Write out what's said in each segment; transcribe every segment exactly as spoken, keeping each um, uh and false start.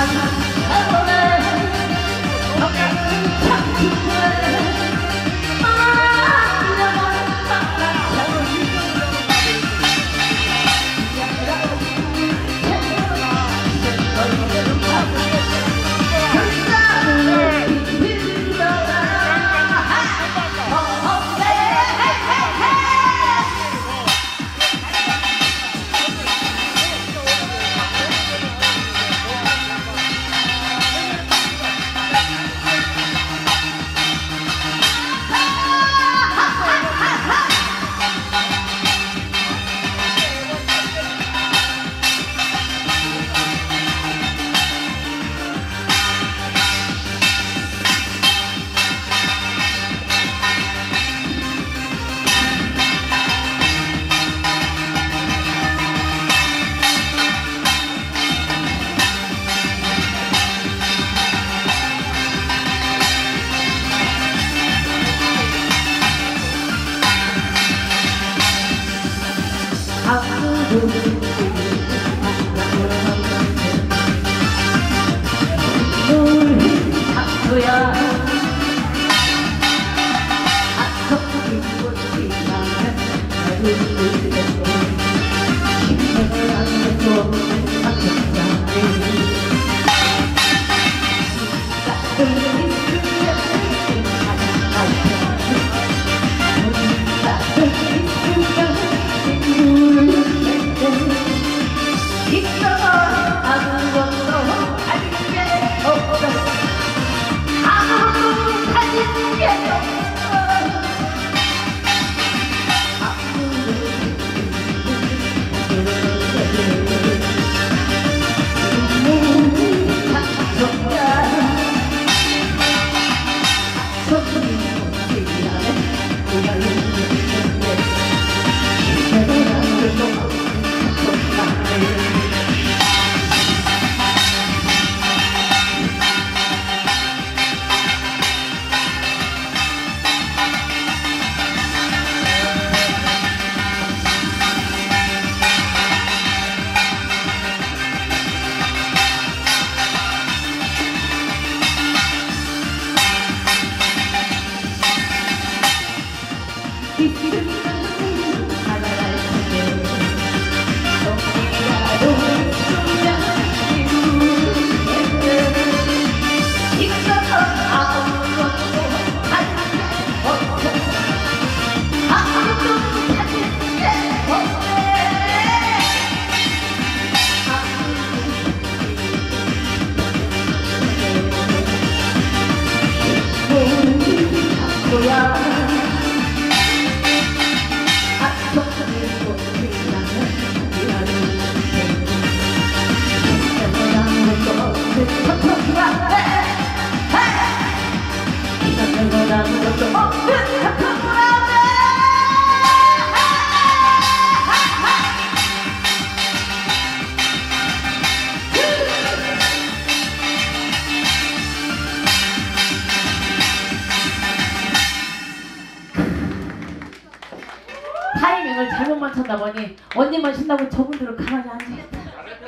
타이밍을 잘못만 쳤나 보니 언니만 신나고 저분들은 가만히 앉아있다.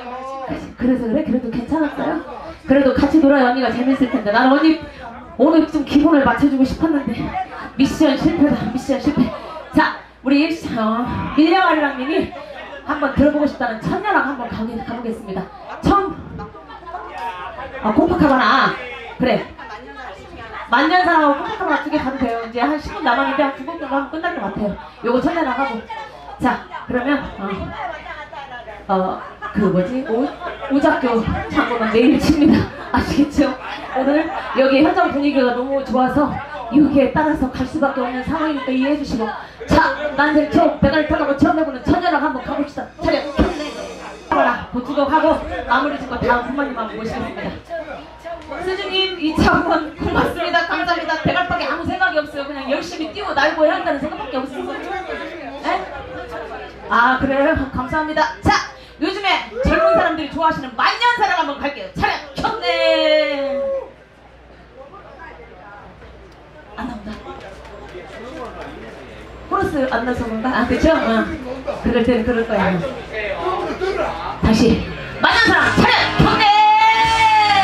그래서 그래? 그래도 괜찮았어요? 그래도 같이 놀아야 언니가 재밌을 텐데. 나는 언니 오늘 좀 기분을 맞춰주고 싶었는데 미션 실패다. 미션 실패. 자, 우리 어, 밀려아리랑님이 한번 들어보고 싶다는 천녀랑 한번 가보, 가보겠습니다. 처음 아, 콩팥하거나 그래 만년사랑하고 콩팥하거나 두 개 가도 돼요. 이제 한 십 분 남았는데 한 두 번 정도 하면 끝날 것 같아요. 요거 천녀랑 하고. 자, 그러면 어, 어, 그 뭐지? 오, 오작교 장고는 내일 칩니다. 아시겠죠? 오늘 여기 현장 분위기가 너무 좋아서 여기에 따라서 갈 수밖에 없는 상황이니까 이해해 주시고. 자, 난생 처음 배가를 타고 처음 해보는 천녀랑 한번 가봅시다. 차렷 하거나 보투덕하고 마무리 짓고 다음 부모님만 모시겠습니다. 스즈님 이 차 후원 고맙습니다. 감사합니다. 배갈밖에 아무 생각이 없어요. 그냥 열심히 뛰고 날고 해야 한다는 생각밖에 없어요. 네? 아, 그래요? 감사합니다. 자, 요즘에 젊은 사람들이 좋아하시는 만년사랑 한번 갈게요. 차렷 켰네. 안 나온다. 코러스 안 나서 그런가? 아, 그쵸? 응. 그럴 때는 그럴 거야. 다시 만년사랑 차렷 켰네.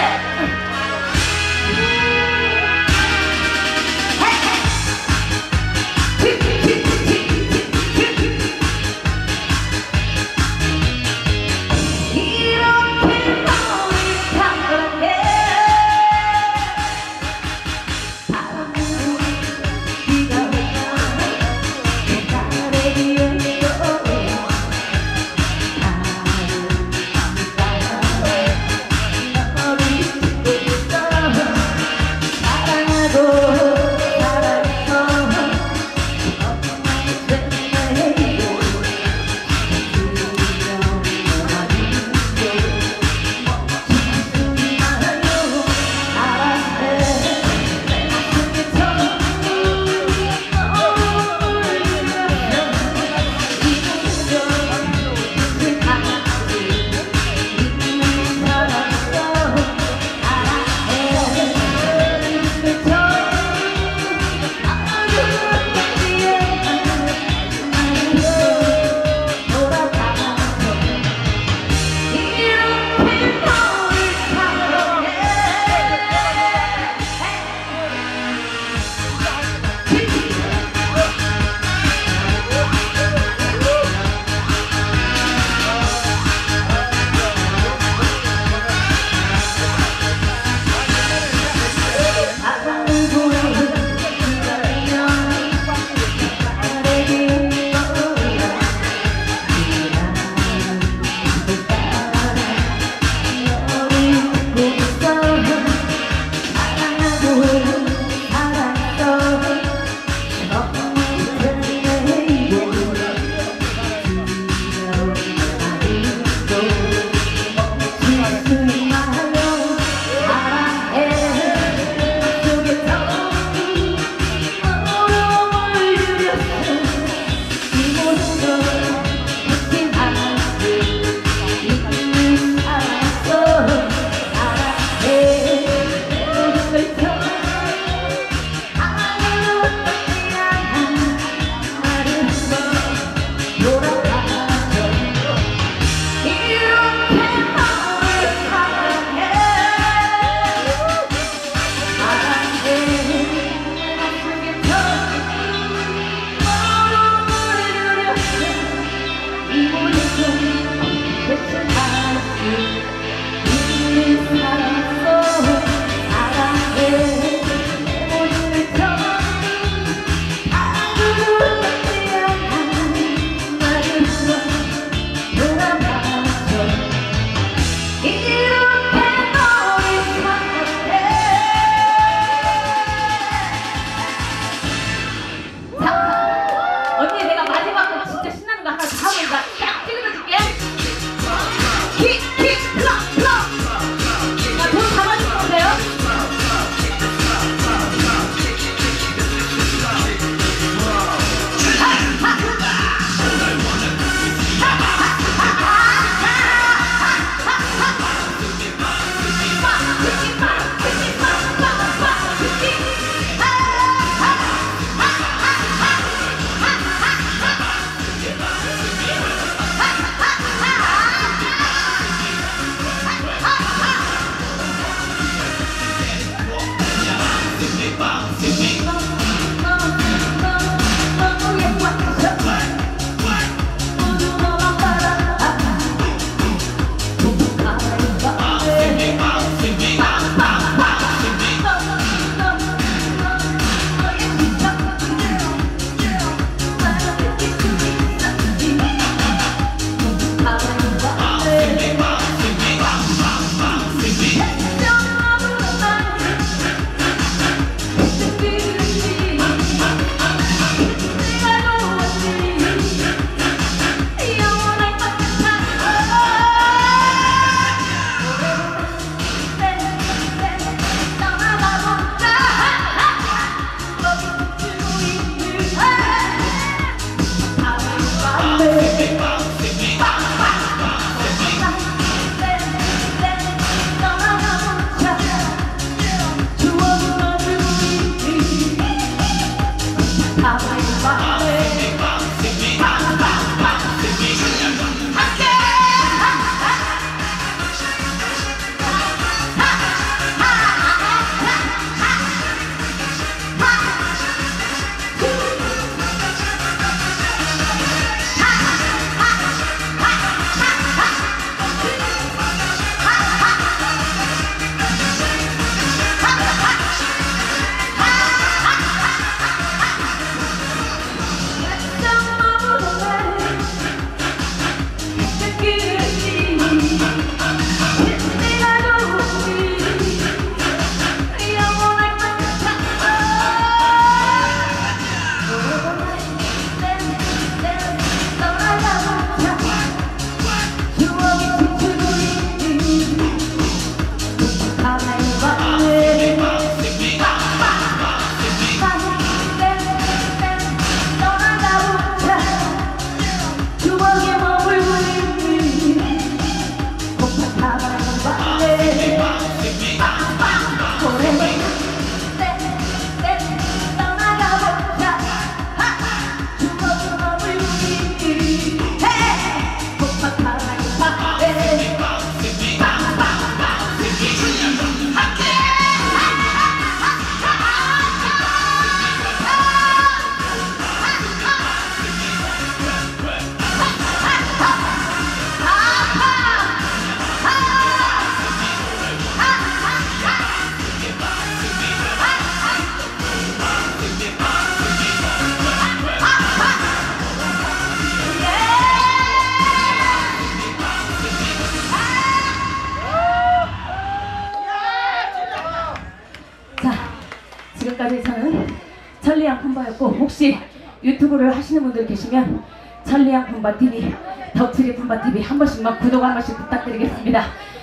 지금까지 저는 천리양 품바였고, 혹시 유튜브를 하시는 분들 계시면 천리양 품바티비, 덕칠이 품바티비 한 번씩만 구독 한 번씩 부탁드리겠습니다.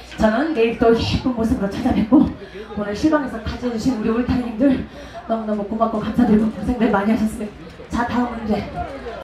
저는 내일 또 예쁜 모습으로 찾아뵙고, 오늘 실방에서 같이 해주신 우리 울타리님들 너무너무 고맙고 감사드리고 고생들 많이 하셨습니다. 자, 다음 문제.